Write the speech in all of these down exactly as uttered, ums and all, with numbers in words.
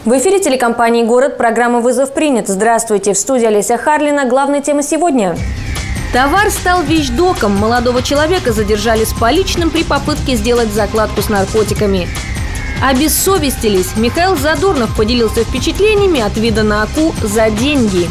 В эфире телекомпании «Город» программа «Вызов принят». Здравствуйте. В студии Олеся Харлина. Главная тема сегодня. Товар стал вещдоком. Молодого человека задержали с поличным при попытке сделать закладку с наркотиками. Обессовестились. Михаил Задорнов поделился впечатлениями от вида на АКУ за деньги.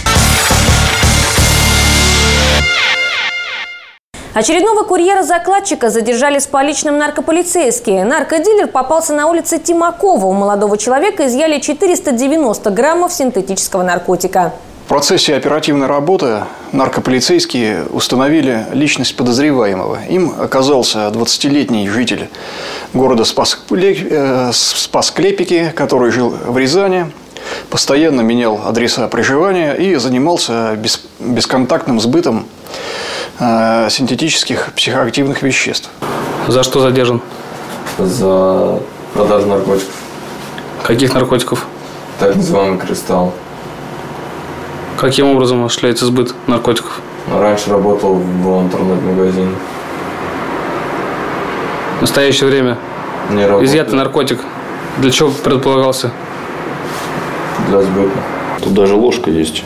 Очередного курьера-закладчика задержали с поличным наркополицейские. Наркодилер попался на улице Тимакова. У молодого человека изъяли четыреста девяносто граммов синтетического наркотика. В процессе оперативной работы наркополицейские установили личность подозреваемого. Им оказался двадцатилетний житель города Спас-Клепики, который жил в Рязани, постоянно менял адреса проживания и занимался бесконтактным сбытом синтетических психоактивных веществ. За что задержан? За продажу наркотиков. Каких наркотиков? Так называемый кристалл. Каким образом осуществляется сбыт наркотиков? Раньше работал в интернет-магазине. В настоящее время Не работал. Изъятый наркотик для чего предполагался? Для сбыта. Тут даже ложка есть.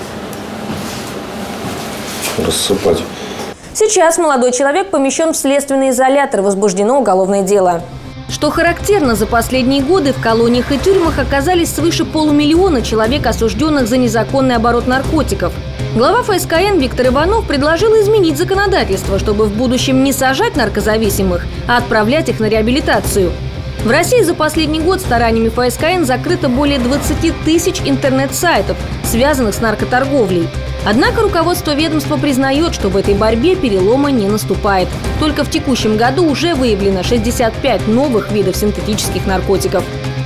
Рассыпать. Сейчас молодой человек помещен в следственный изолятор. Возбуждено уголовное дело. Что характерно, за последние годы в колониях и тюрьмах оказались свыше полумиллиона человек, осужденных за незаконный оборот наркотиков. Глава эф эс ка эн Виктор Иванов предложил изменить законодательство, чтобы в будущем не сажать наркозависимых, а отправлять их на реабилитацию. В России за последний год стараниями эф эс ка эн закрыто более двадцати тысяч интернет-сайтов, связанных с наркоторговлей. Однако руководство ведомства признает, что в этой борьбе перелома не наступает. Только в текущем году уже выявлено шестьдесят пять новых видов синтетических наркотиков.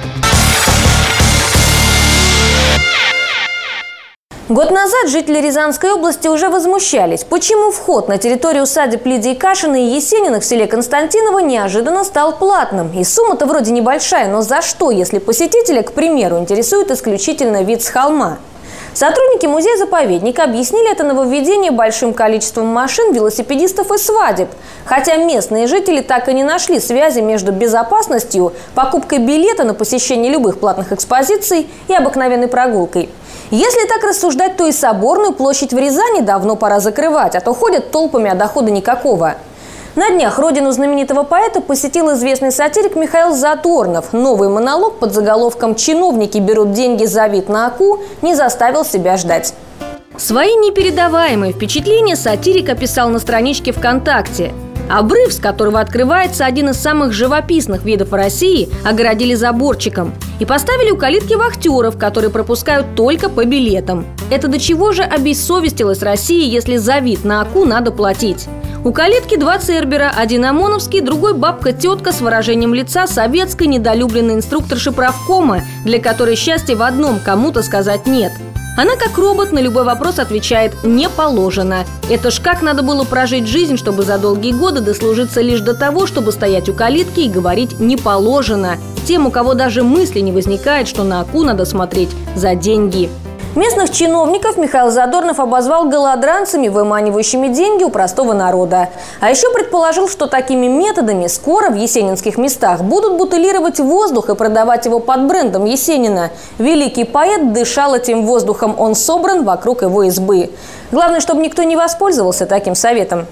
Год назад жители Рязанской области уже возмущались, почему вход на территорию усадеб Лидии Кашиной и Есениных в селе Константиново неожиданно стал платным. И сумма-то вроде небольшая, но за что, если посетителя, к примеру, интересует исключительно вид с холма? Сотрудники музея-заповедника объяснили это нововведение большим количеством машин, велосипедистов и свадеб. Хотя местные жители так и не нашли связи между безопасностью, покупкой билета на посещение любых платных экспозиций и обыкновенной прогулкой. Если так рассуждать, то и Соборную площадь в Рязани давно пора закрывать, а то ходят толпами, а дохода никакого. На днях родину знаменитого поэта посетил известный сатирик Михаил Задорнов. Новый монолог под заголовком «Чиновники берут деньги за вид на АКУ» не заставил себя ждать. Свои непередаваемые впечатления сатирик описал на страничке ВКонтакте. Обрыв, с которого открывается один из самых живописных видов России, огородили заборчиком и поставили у калитки вахтеров, которые пропускают только по билетам. Это до чего же обессовестилась Россия, если за вид на АКУ надо платить? У калитки два цербера, один ОМОНовский, другой бабка-тетка с выражением лица советской недолюбленной инструкторши правкома, для которой счастье в одном – кому-то сказать «нет». Она как робот на любой вопрос отвечает «не положено». Это ж как надо было прожить жизнь, чтобы за долгие годы дослужиться лишь до того, чтобы стоять у калитки и говорить «не положено». Тем, у кого даже мысли не возникает, что на АКУ надо смотреть за деньги. Местных чиновников Михаил Задорнов обозвал голодранцами, выманивающими деньги у простого народа. А еще предположил, что такими методами скоро в есенинских местах будут бутылировать воздух и продавать его под брендом Есенина. Великий поэт дышал этим воздухом, он собран вокруг его избы. Главное, чтобы никто не воспользовался таким советом.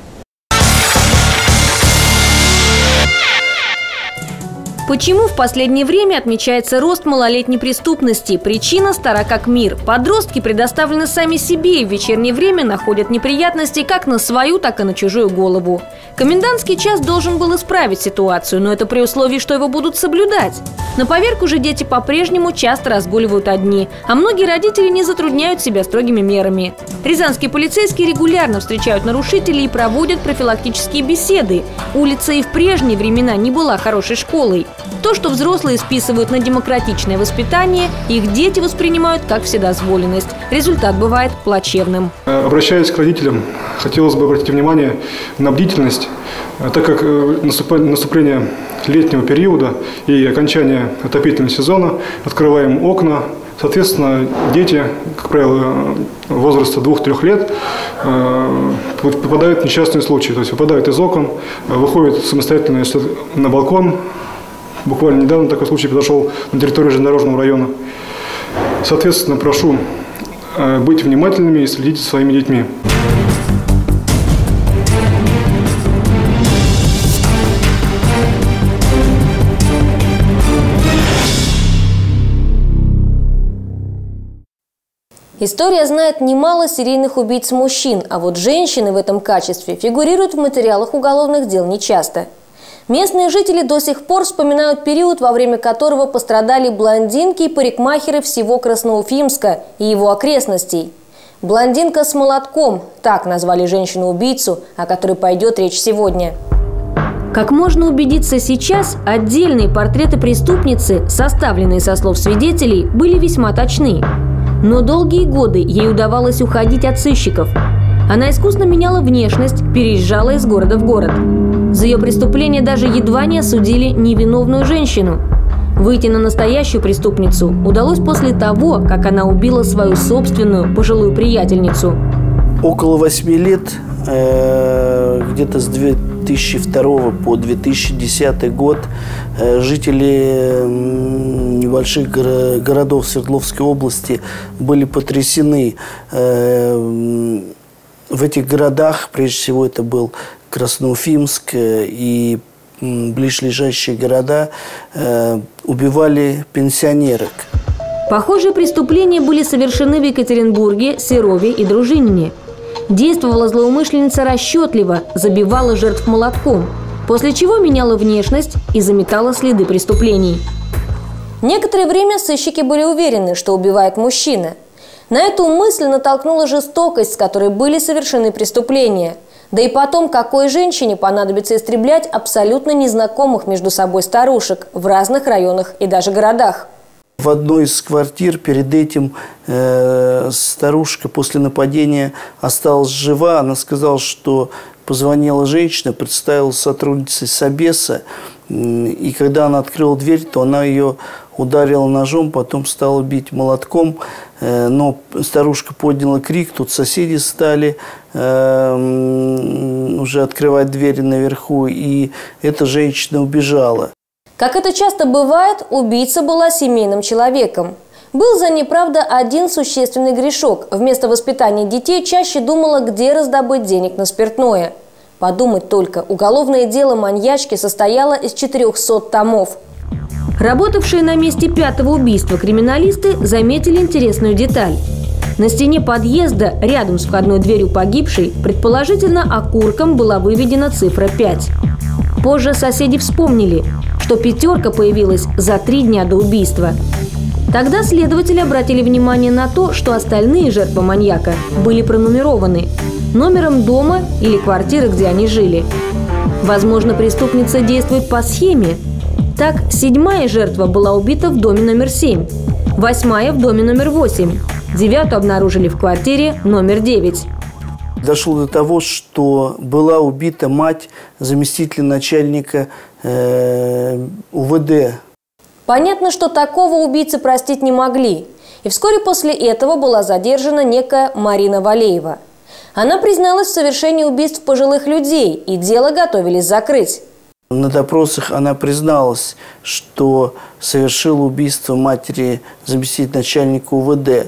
Почему в последнее время отмечается рост малолетней преступности? Причина стара как мир. Подростки предоставлены сами себе и в вечернее время находят неприятности как на свою, так и на чужую голову. Комендантский час должен был исправить ситуацию, но это при условии, что его будут соблюдать. На поверку же дети по-прежнему часто разгуливают одни, а многие родители не затрудняют себя строгими мерами. Рязанские полицейские регулярно встречают нарушителей и проводят профилактические беседы. Улица и в прежние времена не была хорошей школой. То, что взрослые списывают на демократичное воспитание, их дети воспринимают как вседозволенность. Результат бывает плачевным. Обращаясь к родителям, хотелось бы обратить внимание на бдительность, так как наступление летнего периода и окончание отопительного сезона открываем окна. Соответственно, дети, как правило, возраста двух-трёх лет попадают в несчастные случаи. То есть выпадают из окон, выходят самостоятельно на балкон, Буквально недавно такой случай произошел на территории железнодорожного района. Соответственно, прошу быть внимательными и следить за своими детьми. История знает немало серийных убийц-мужчин, а вот женщины в этом качестве фигурируют в материалах уголовных дел нечасто. Местные жители до сих пор вспоминают период, во время которого пострадали блондинки и парикмахеры всего Красноуфимска и его окрестностей. «Блондинка с молотком» – так назвали женщину-убийцу, о которой пойдет речь сегодня. Как можно убедиться сейчас, отдельные портреты преступницы, составленные со слов свидетелей, были весьма точны. Но долгие годы ей удавалось уходить от сыщиков. Она искусно меняла внешность, переезжала из города в город. За ее преступление даже едва не осудили невиновную женщину. Выйти на настоящую преступницу удалось после того, как она убила свою собственную пожилую приятельницу. Около восьми лет, где-то с две тысячи второго по две тысячи десятый год, жители небольших городов Свердловской области были потрясены. В этих городах, прежде всего, это был Красноуфимск и ближайшие города, убивали пенсионерок. Похожие преступления были совершены в Екатеринбурге, Серове и Дружинине. Действовала злоумышленница расчетливо, забивала жертв молотком, после чего меняла внешность и заметала следы преступлений. Некоторое время сыщики были уверены, что убивает мужчина. На эту мысль натолкнула жестокость, с которой были совершены преступления. Да и потом, какой женщине понадобится истреблять абсолютно незнакомых между собой старушек в разных районах и даже городах? В одной из квартир перед этим э, старушка после нападения осталась жива. Она сказала, что позвонила женщина, представилась сотрудницей Собеса. И когда она открыла дверь, то она ее ударила ножом, потом стала бить молотком. Э, но старушка подняла крик, тут соседи стали э, уже открывать двери наверху, и эта женщина убежала. Как это часто бывает, убийца была семейным человеком. Был за ней, правда, один существенный грешок. Вместо воспитания детей чаще думала, где раздобыть денег на спиртное. Подумать только, уголовное дело маньячки состояло из четырёхсот томов. Работавшие на месте пятого убийства криминалисты заметили интересную деталь. На стене подъезда, рядом с входной дверью погибшей, предположительно окурком была выведена цифра пять. Позже соседи вспомнили, что пятерка появилась за три дня до убийства. Тогда следователи обратили внимание на то, что остальные жертвы маньяка были пронумерованы номером дома или квартиры, где они жили. Возможно, преступница действует по схеме. Так, седьмая жертва была убита в доме номер семь, восьмая в доме номер восемь, девятую обнаружили в квартире номер девять. Дошло до того, что была убита мать заместителя начальника э, УВД. Понятно, что такого убийцы простить не могли. И вскоре после этого была задержана некая Марина Валеева. Она призналась в совершении убийств пожилых людей, и дело готовились закрыть. На допросах она призналась, что совершила убийство матери заместителя начальника УВД.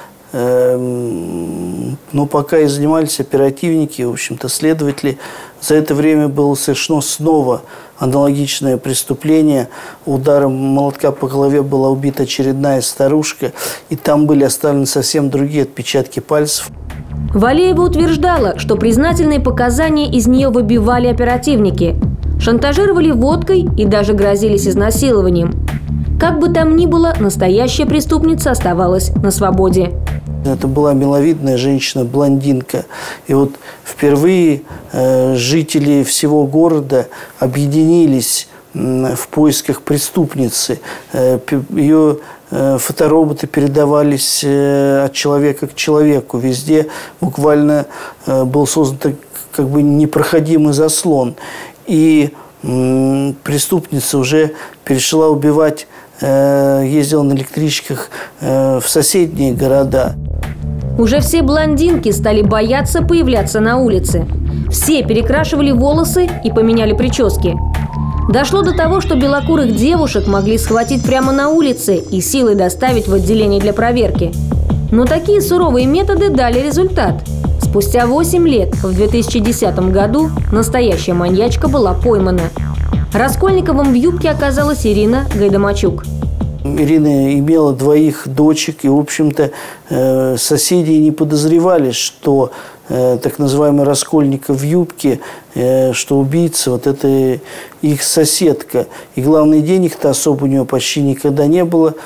Но пока и занимались оперативники, в общем-то, следователи, за это время было совершено снова аналогичное преступление. Ударом молотка по голове была убита очередная старушка, и там были оставлены совсем другие отпечатки пальцев. Валеева утверждала, что признательные показания из нее выбивали оперативники, шантажировали водкой и даже грозились изнасилованием. Как бы там ни было, настоящая преступница оставалась на свободе. Это была миловидная женщина-блондинка. И вот впервые э, жители всего города объединились э, в поисках преступницы. Э, ее э, фотороботы передавались э, от человека к человеку. Везде буквально э, был создан как бы непроходимый заслон. И э, преступница уже перешла убивать, э, ездила на электричках э, в соседние города. Уже все блондинки стали бояться появляться на улице. Все перекрашивали волосы и поменяли прически. Дошло до того, что белокурых девушек могли схватить прямо на улице и силой доставить в отделение для проверки. Но такие суровые методы дали результат. Спустя восемь лет, в две тысячи десятом году, настоящая маньячка была поймана. Раскольниковым в юбке оказалась Ирина Гайдамачук. Ирина имела двоих дочек, и, в общем-то, соседи не подозревали, что так называемый Раскольников в юбке, что убийца, вот это их соседка. И главное, денег-то особо у нее почти никогда не было,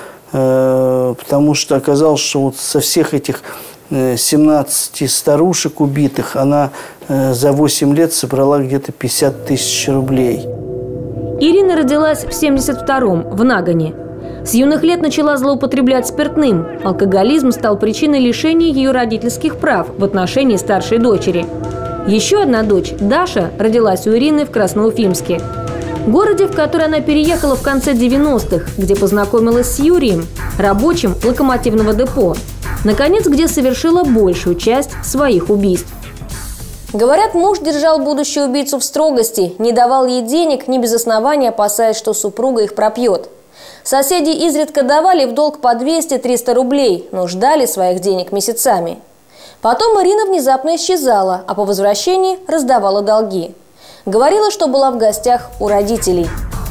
потому что оказалось, что вот со всех этих семнадцати старушек убитых она за восемь лет собрала где-то пятьдесят тысяч рублей. Ирина родилась в семьдесят втором в Нагане. С юных лет начала злоупотреблять спиртным. Алкоголизм стал причиной лишения ее родительских прав в отношении старшей дочери. Еще одна дочь, Даша, родилась у Ирины в Красноуфимске. Городе, в который она переехала в конце девяностых, где познакомилась с Юрием, рабочим локомотивного депо. Наконец, где совершила большую часть своих убийств. Говорят, муж держал будущую убийцу в строгости, не давал ей денег, не без основания опасаясь, что супруга их пропьет. Соседи изредка давали в долг по двести-триста рублей, но ждали своих денег месяцами. Потом Ирина внезапно исчезала, а по возвращении раздавала долги. Говорила, что была в гостях у родителей.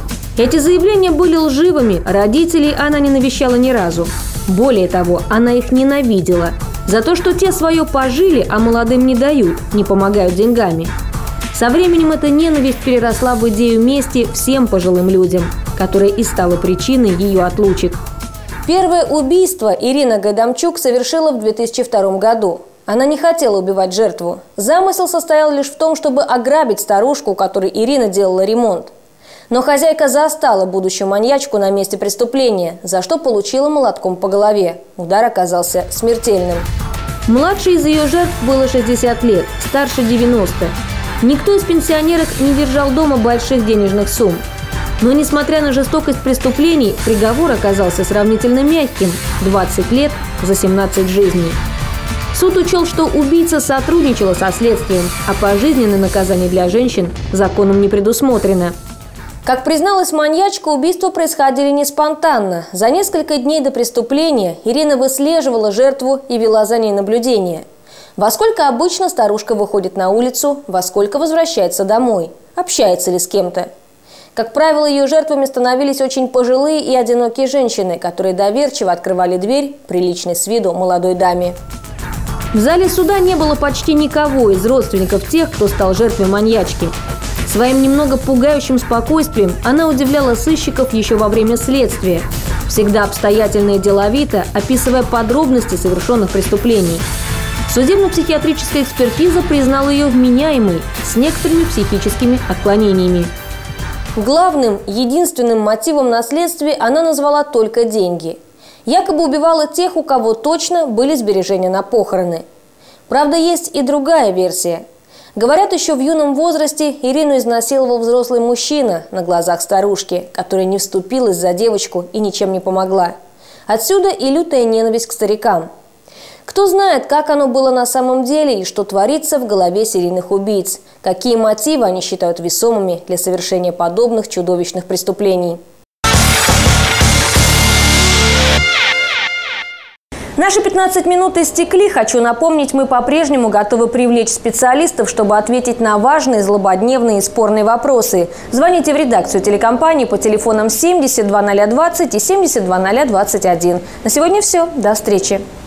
Эти заявления были лживыми, родителей она не навещала ни разу. Более того, она их ненавидела за то, что те свое пожили, а молодым не дают, не помогают деньгами. Со временем эта ненависть переросла в идею мести всем пожилым людям, которая и стала причиной ее отлучек. Первое убийство Ирина Гайдамчук совершила в две тысячи втором году. Она не хотела убивать жертву. Замысел состоял лишь в том, чтобы ограбить старушку, у которой Ирина делала ремонт. Но хозяйка застала будущую маньячку на месте преступления, за что получила молотком по голове. Удар оказался смертельным. Младшей из ее жертв было шестьдесят лет, старше девяноста. Никто из пенсионерок не держал дома больших денежных сумм. Но, несмотря на жестокость преступлений, приговор оказался сравнительно мягким – двадцать лет за семнадцать жизней. Суд учел, что убийца сотрудничала со следствием, а пожизненное наказание для женщин законом не предусмотрено. Как призналась маньячка, убийства происходили не спонтанно. За несколько дней до преступления Ирина выслеживала жертву и вела за ней наблюдение. Во сколько обычно старушка выходит на улицу, во сколько возвращается домой, общается ли с кем-то. Как правило, ее жертвами становились очень пожилые и одинокие женщины, которые доверчиво открывали дверь приличной с виду молодой даме. В зале суда не было почти никого из родственников тех, кто стал жертвой маньячки. Своим немного пугающим спокойствием она удивляла сыщиков еще во время следствия, всегда обстоятельно и деловито описывая подробности совершенных преступлений. Судебно-психиатрическая экспертиза признала ее вменяемой, с некоторыми психическими отклонениями. Главным, единственным мотивом на следствии она назвала только деньги. Якобы убивала тех, у кого точно были сбережения на похороны. Правда, есть и другая версия. Говорят, еще в юном возрасте Ирину изнасиловал взрослый мужчина на глазах старушки, которая не вступилась за девочку и ничем не помогла. Отсюда и лютая ненависть к старикам. Кто знает, как оно было на самом деле и что творится в голове серийных убийц, какие мотивы они считают весомыми для совершения подобных чудовищных преступлений. Наши пятнадцать минут истекли. Хочу напомнить, мы по-прежнему готовы привлечь специалистов, чтобы ответить на важные, злободневные и спорные вопросы. Звоните в редакцию телекомпании по телефонам семьдесят два ноля двадцать и семьдесят два ноля двадцать один. На сегодня все. До встречи.